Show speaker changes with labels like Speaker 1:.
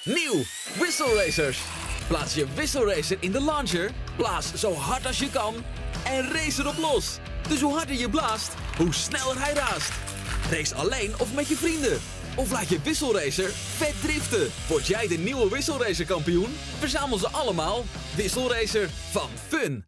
Speaker 1: Nieuw, Whistle Racers. Plaats je Whistle Racer in de launcher, blaas zo hard als je kan en race erop los. Dus hoe harder je blaast, hoe sneller hij raast. Race alleen of met je vrienden. Of laat je Whistle Racer vet driften. Word jij de nieuwe Whistle Racer kampioen? Verzamel ze allemaal. Whistle Racer van Fun.